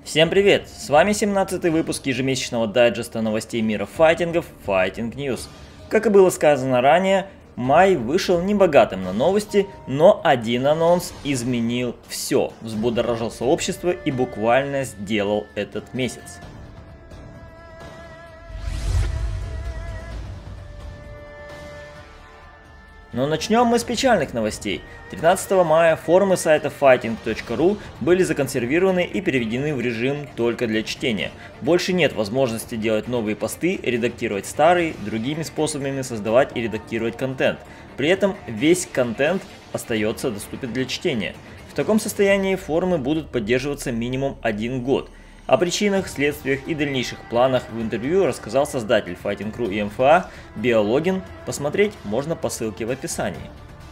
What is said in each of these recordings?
Всем привет! С вами 17-й выпуск ежемесячного дайджеста новостей мира файтингов Fighting News. Как и было сказано ранее, май вышел небогатым на новости, но один анонс изменил все, взбудоражил сообщество и буквально сделал этот месяц. Но начнем мы с печальных новостей. 13 мая форумы сайта fighting.ru были законсервированы и переведены в режим только для чтения. Больше нет возможности делать новые посты, редактировать старые, другими способами создавать и редактировать контент. При этом весь контент остается доступен для чтения. В таком состоянии форумы будут поддерживаться минимум 1 год. О причинах, следствиях и дальнейших планах в интервью рассказал создатель Fighting.ru и МФА Биологин. Посмотреть можно по ссылке в описании.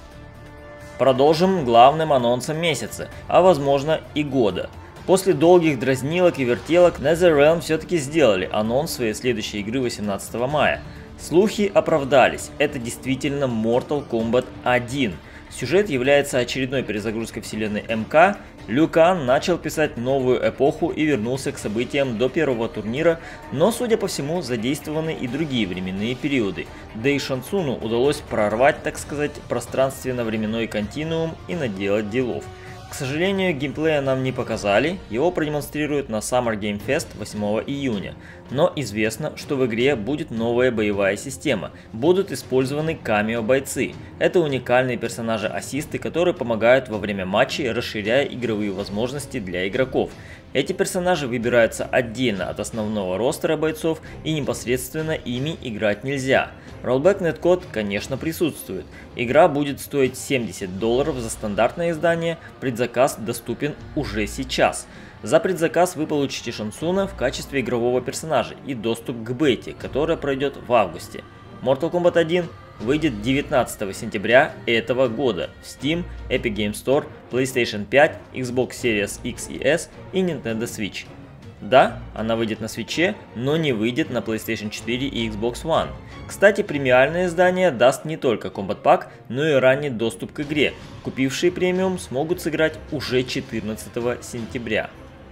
Продолжим главным анонсом месяца, а возможно и года. После долгих дразнилок и вертелок NetherRealm все-таки сделали анонс своей следующей игры 18 мая. Слухи оправдались, это действительно Mortal Kombat 1. Сюжет является очередной перезагрузкой вселенной МК. Лю Кан начал писать новую эпоху и вернулся к событиям до первого турнира, но, судя по всему, задействованы и другие временные периоды. Да и Шан Цуну удалось прорвать, так сказать, пространственно-временной континуум и наделать делов. К сожалению, геймплея нам не показали, его продемонстрируют на Summer Game Fest 8 июня. Но известно, что в игре будет новая боевая система, будут использованы камео-бойцы. Это уникальные персонажи-ассисты, которые помогают во время матчей, расширяя игровые возможности для игроков. Эти персонажи выбираются отдельно от основного ростера бойцов и непосредственно ими играть нельзя. Rollback Netcode, конечно, присутствует. Игра будет стоить $70 за стандартное издание, предзаказ доступен уже сейчас. За предзаказ вы получите Шан Цуна в качестве игрового персонажа и доступ к бете, которая пройдет в августе. Mortal Kombat 1 выйдет 19 сентября этого года в Steam, Epic Games Store, PlayStation 5, Xbox Series X и S и Nintendo Switch. Да, она выйдет на Switch, но не выйдет на PlayStation 4 и Xbox One. Кстати, премиальное издание даст не только Combat Pack, но и ранний доступ к игре. Купившие премиум смогут сыграть уже 14 сентября.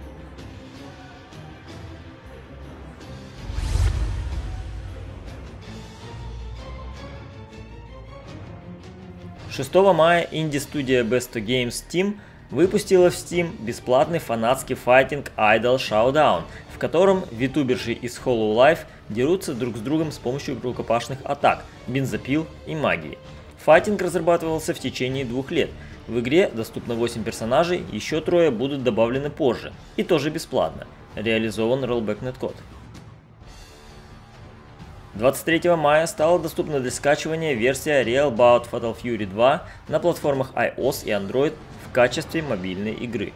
«6 мая инди-студия Besto Games Team выпустила в Steam бесплатный фанатский файтинг Idol Showdown, в котором витуберши из Hollow Life дерутся друг с другом с помощью рукопашных атак, бензопил и магии. Файтинг разрабатывался в течение 2 лет. В игре доступно 8 персонажей, еще 3 будут добавлены позже, и тоже бесплатно. Реализован Rollback Netcode. 23 мая стала доступна для скачивания версия Real Bout Fatal Fury 2 на платформах iOS и Android в качестве мобильной игры.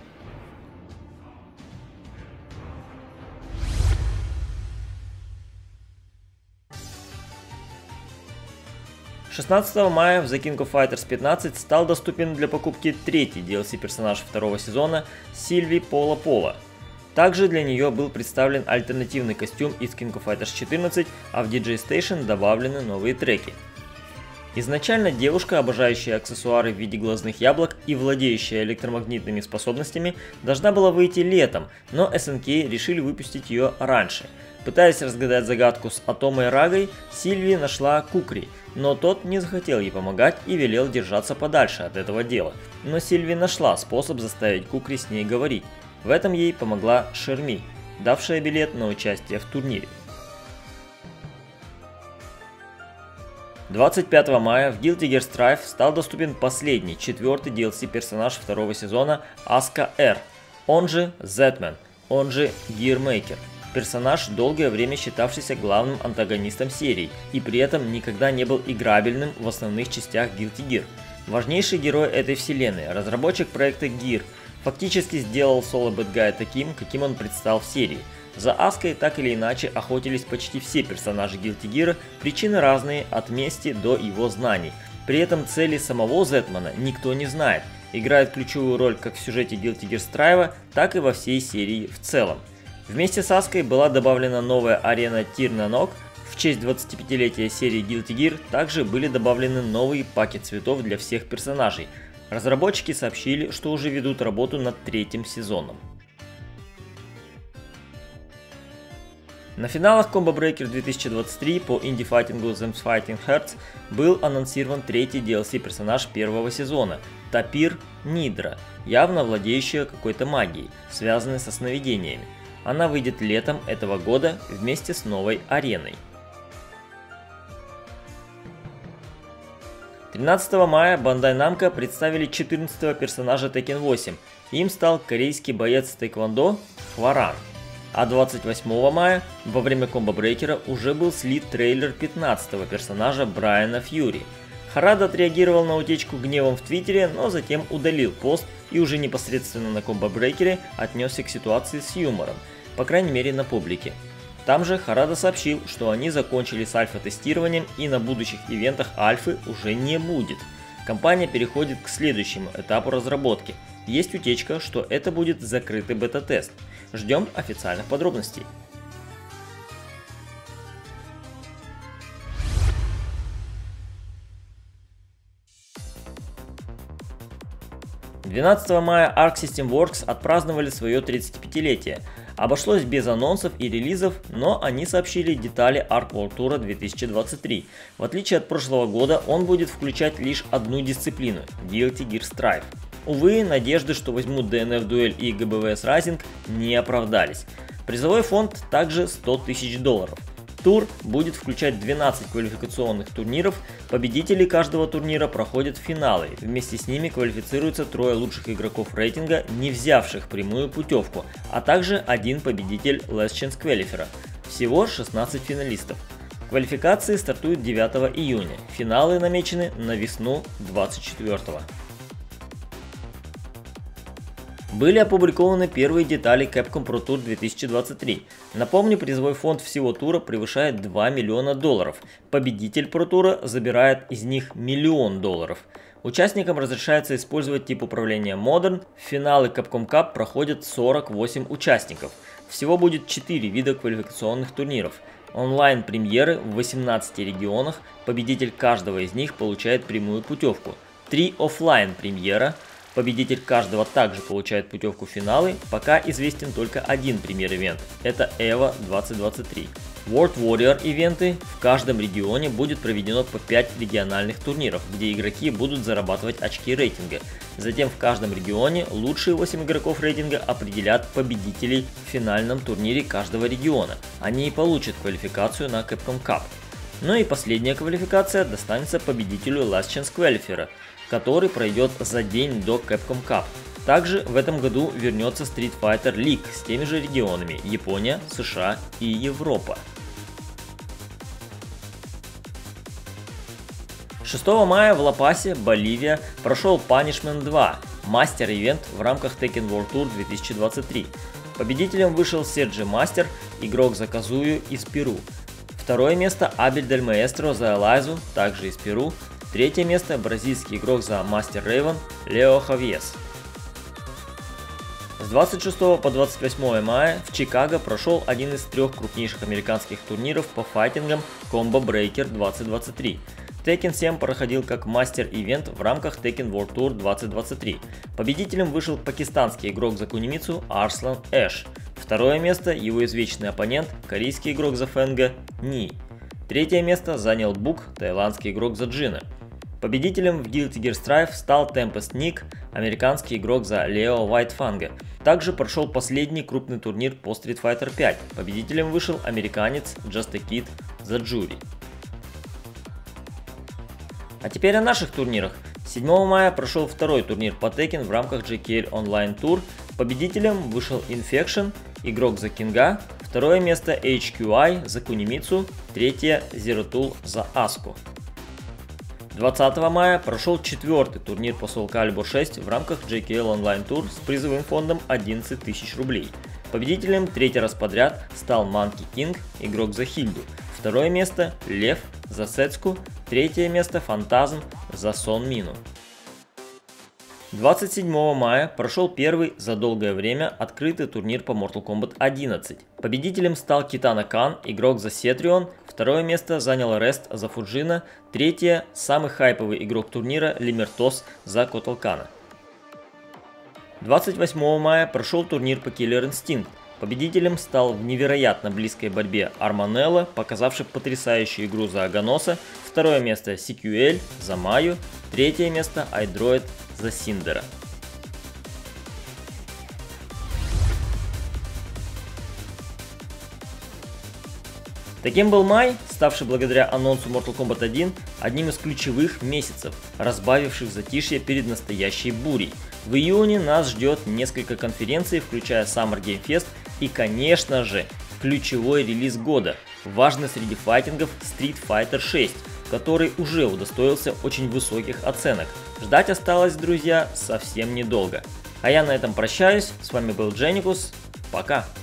– 16 мая в The King of Fighters 15 стал доступен для покупки 3-й DLC-персонаж 2-го сезона Сильви Пола Пола. Также для нее был представлен альтернативный костюм из King of Fighters 14, а в DJ Station добавлены новые треки. Изначально девушка, обожающая аксессуары в виде глазных яблок и владеющая электромагнитными способностями, должна была выйти летом, но SNK решили выпустить ее раньше. Пытаясь разгадать загадку с Атомой Рагой, Сильви нашла Кукри, но тот не захотел ей помогать и велел держаться подальше от этого дела. Но Сильви нашла способ заставить Кукри с ней говорить. В этом ей помогла Шерми, давшая билет на участие в турнире. 25 мая в Guilty Gear Strive стал доступен последний, 4-й DLC-персонаж 2-го сезона Аска Р, он же Z-Man, он же Gearmaker. Персонаж, долгое время считавшийся главным антагонистом серии, и при этом никогда не был играбельным в основных частях Guilty Gear. Важнейший герой этой вселенной, разработчик проекта Gear, фактически сделал Solo Bad Guy таким, каким он предстал в серии. За Аской так или иначе охотились почти все персонажи Guilty Gear, причины разные, от мести до его знаний. При этом цели самого Зетмана никто не знает, играет ключевую роль как в сюжете Guilty Gear Strive, так и во всей серии в целом. Вместе с Аской была добавлена новая арена Тир-на-Нок. В честь 25-летия серии Guilty Gear также были добавлены новые паки цветов для всех персонажей. Разработчики сообщили, что уже ведут работу над 3-м сезоном. На финалах Combo Breaker 2023 по Indie Fighting Them Fighting Hearts был анонсирован третий DLC-персонаж первого сезона – Tapir Nidra, явно владеющая какой-то магией, связанной со сновидениями. Она выйдет летом этого года вместе с новой ареной. 13 мая Bandai Namco представили 14-го персонажа Tekken 8. Им стал корейский боец тэквондо Хваран. А 28 мая во время Combo Breaker уже был слит трейлер 15-го персонажа Брайана Фьюри. Харада отреагировал на утечку гневом в Твиттере, но затем удалил пост и уже непосредственно на Combo Breaker отнесся к ситуации с юмором, по крайней мере на публике. Там же Харада сообщил, что они закончили с альфа-тестированием и на будущих ивентах альфы уже не будет. Компания переходит к следующему этапу разработки. Есть утечка, что это будет закрытый бета-тест. Ждем официальных подробностей. – 12 мая Arc System Works отпраздновали свое 35-летие. Обошлось без анонсов и релизов, но они сообщили детали Arc World Tour 2023. В отличие от прошлого года, он будет включать лишь одну дисциплину – Guilty Gear Strive. Увы, надежды, что возьмут DNF Duel и GBVS Rising, не оправдались. Призовой фонд также $100 000. Тур будет включать 12 квалификационных турниров, победители каждого турнира проходят финалы, вместе с ними квалифицируются трое лучших игроков рейтинга, не взявших прямую путевку, а также один победитель Last Chance Qualifier. Всего 16 финалистов. Квалификации стартуют 9 июня, финалы намечены на весну 24-го. Были опубликованы первые детали Capcom Pro Tour 2023. Напомню, призовой фонд всего тура превышает $2 миллиона. Победитель Pro Tour забирает из них $1 миллион. Участникам разрешается использовать тип управления Modern. В финалы Capcom Cup проходят 48 участников. Всего будет 4 вида квалификационных турниров. Онлайн-премьеры в 18 регионах. Победитель каждого из них получает прямую путевку. 3 офлайн-премьера. Победитель каждого также получает путевку в финалы, пока известен только один премьер-ивент – это EVO 2023. World Warrior ивенты в каждом регионе будет проведено по 5 региональных турниров, где игроки будут зарабатывать очки рейтинга. Затем в каждом регионе лучшие 8 игроков рейтинга определят победителей в финальном турнире каждого региона. Они и получат квалификацию на Capcom Cup. Ну и последняя квалификация достанется победителю Last Chance Qualifier, который пройдет за день до Capcom Cup. Также в этом году вернется Street Fighter League с теми же регионами – Япония, США и Европа. 6 мая в Ла-Пасе, Боливия, прошел Punishment 2 – мастер-ивент в рамках Tekken World Tour 2023. Победителем вышел Серджи Мастер, игрок за Казую из Перу. Второе место Абель Дель Маэстро за Элайзу, также из Перу. Третье место бразильский игрок за Мастер Рейвен Лео Хавьес. С 26 по 28 мая в Чикаго прошел один из 3 крупнейших американских турниров по файтингам Combo Breaker 2023. Tekken 7 проходил как мастер-ивент в рамках Tekken World Tour 2023. Победителем вышел пакистанский игрок за Кунимицу Арслан Эш. Второе место его извечный оппонент, корейский игрок за Фэнга Ни. Третье место занял Бук, таиландский игрок за Джина. Победителем в Guilty Gear Strive стал Tempest Nick, американский игрок за Лео Вайтфанга. Также прошел последний крупный турнир по Street Fighter 5. Победителем вышел американец Just a Kid за Jury. А теперь о наших турнирах. 7 мая прошел второй турнир по Tekken в рамках JKL Online Tour. Победителем вышел Infection, игрок за Кинга. Второе место HQI за Кунимицу. Третье Zero Tool за Аску. 20 мая прошел 4-й турнир по Soul Calibur 6 в рамках JKL Online Tour с призовым фондом 11 000 рублей. Победителем третий раз подряд стал Monkey King, игрок за Хильду. Второе место Лев за Сетску. Третье место Фантазм за Сон Мину. 27 мая прошел первый за долгое время открытый турнир по Mortal Kombat 11. Победителем стал Китана Кан, игрок за Сетрион. Второе место занял Рест за Фуджина. Третье – самый хайповый игрок турнира Лимертос за Коталкана. 28 мая прошел турнир по Killer Instinct. Победителем стал в невероятно близкой борьбе Арманелло, показавший потрясающую игру за Аганоса, второе место CQL за Майю, третье место iDroid за Синдера. Таким был май, ставший благодаря анонсу Mortal Kombat 1 одним из ключевых месяцев, разбавивших затишье перед настоящей бурей. В июне нас ждет несколько конференций, включая Summer Game Fest и, конечно же, ключевой релиз года, важный среди файтингов Street Fighter 6, который уже удостоился очень высоких оценок. Ждать осталось, друзья, совсем недолго. А я на этом прощаюсь, с вами был Дженикус, пока!